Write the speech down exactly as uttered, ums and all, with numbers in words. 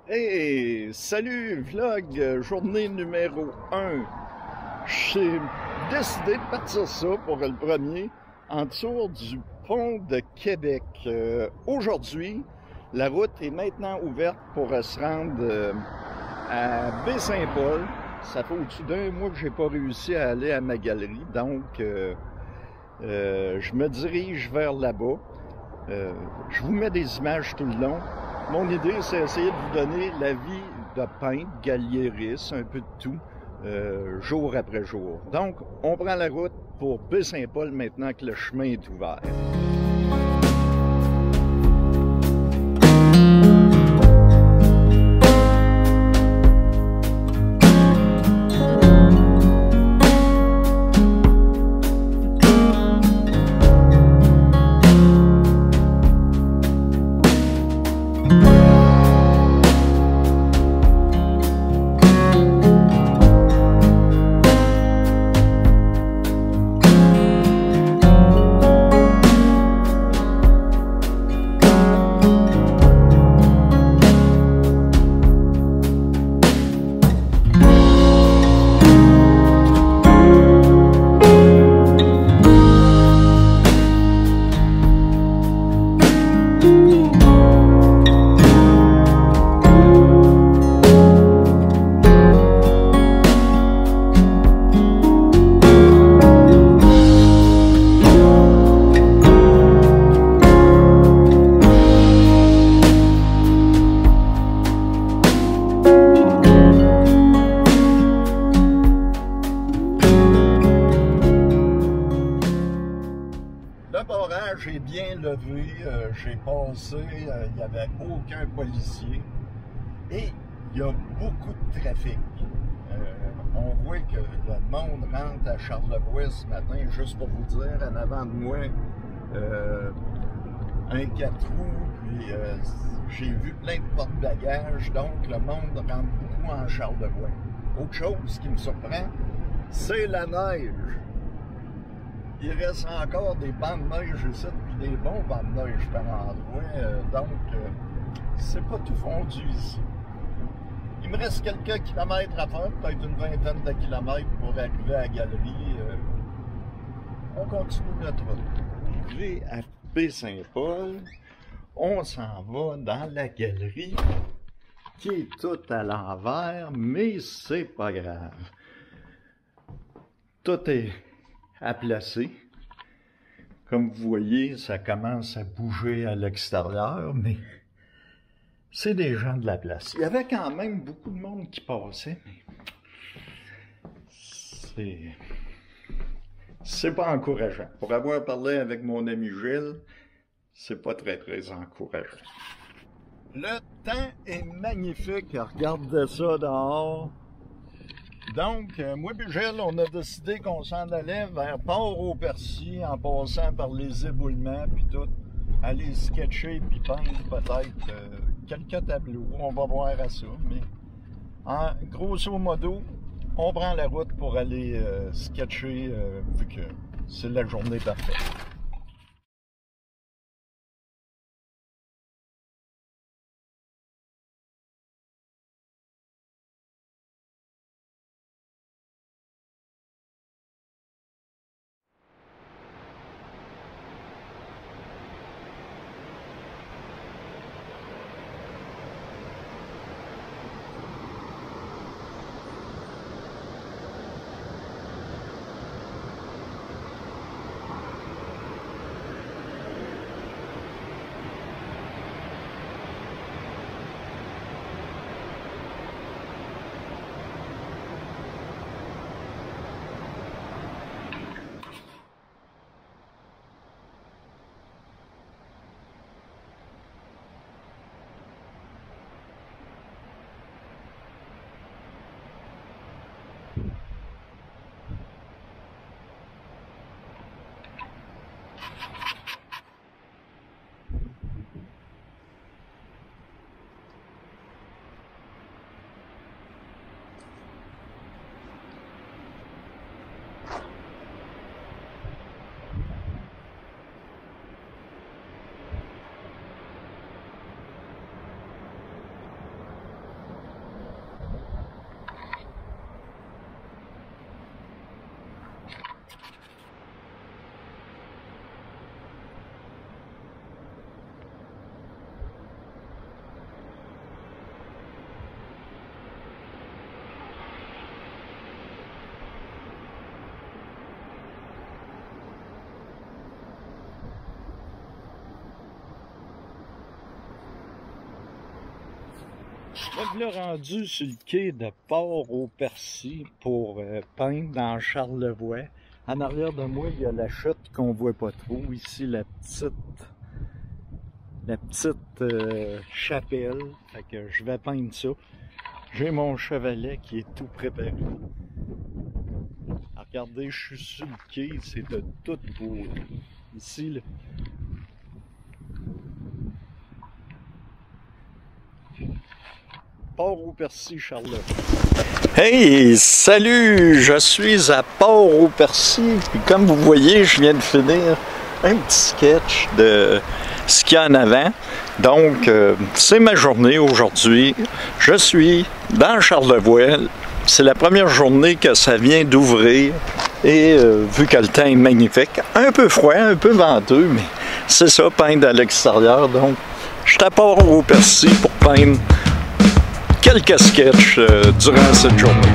Hey, salut, vlog, euh, journée numéro un. J'ai décidé de partir ça pour le premier en dessous du pont de Québec. Euh, aujourd'hui, la route est maintenant ouverte pour euh, se rendre euh, à Baie-Saint-Paul. Ça fait au-dessus d'un mois que j'ai pas réussi à aller à ma galerie, donc euh, euh, je me dirige vers là-bas. Euh, je vous mets des images tout le long. Mon idée, c'est essayer de vous donner la vie de peintre, galliériste, un peu de tout, euh, jour après jour. Donc, on prend la route pour Baie-Saint-Paul maintenant que le chemin est ouvert. Le barrage est bien levé, euh, j'ai passé, euh, il n'y avait aucun policier et il y a beaucoup de trafic. Euh, on voit que le monde rentre à Charlevoix ce matin, juste pour vous dire, en avant de moi, euh, un quatre roues, puis euh, j'ai vu plein de porte-bagages, donc le monde rentre beaucoup en Charlevoix. Autre chose qui me surprend, c'est la neige. Il reste encore des bancs de neige ici, puis des bons bancs de neige par endroit, euh, donc euh, c'est pas tout fondu ici. Il me reste quelques kilomètres à faire, peut-être une vingtaine de kilomètres pour arriver à la galerie. Euh, on continue notre route. Arrivé à Baie-Saint-Paul, on s'en va dans la galerie qui est toute à l'envers, mais c'est pas grave. Tout est à placer. Comme vous voyez, ça commence à bouger à l'extérieur, mais c'est des gens de la place. Il y avait quand même beaucoup de monde qui passait, mais c'est c'est pas encourageant. Pour avoir parlé avec mon ami Gilles, c'est pas très très encourageant. Le temps est magnifique, regardez ça dehors. Donc, euh, moi et Gilles, on a décidé qu'on s'en allait vers Port-au-Percy en passant par les éboulements puis tout. Aller sketcher puis peindre peut-être euh, quelques tableaux. On va voir à ça. Mais en grosso modo, on prend la route pour aller euh, sketcher euh, vu que c'est la journée parfaite. Me voilà rendu sur le quai de Port-au-Percy pour euh, peindre dans Charlevoix. En arrière de moi, il y a la chute qu'on voit pas trop. Ici, la petite, la petite euh, chapelle. Fait que je vais peindre ça. J'ai mon chevalet qui est tout préparé. Alors, regardez, je suis sur le quai, c'est de toute beauté. Ici, là. Port-au-Percy, Charlevoix. Hey, salut! Je suis à Port-au-Percy. Puis comme vous voyez, je viens de finir un petit sketch de ce qu'il y a en avant. Donc, euh, c'est ma journée aujourd'hui. Je suis dans Charlevoix. C'est la première journée que ça vient d'ouvrir. Et euh, vu que le temps est magnifique, un peu froid, un peu venteux, mais c'est ça, peindre à l'extérieur. Donc, je suis à Port-au-Percy pour peindre quelques sketchs euh, durant cette journée.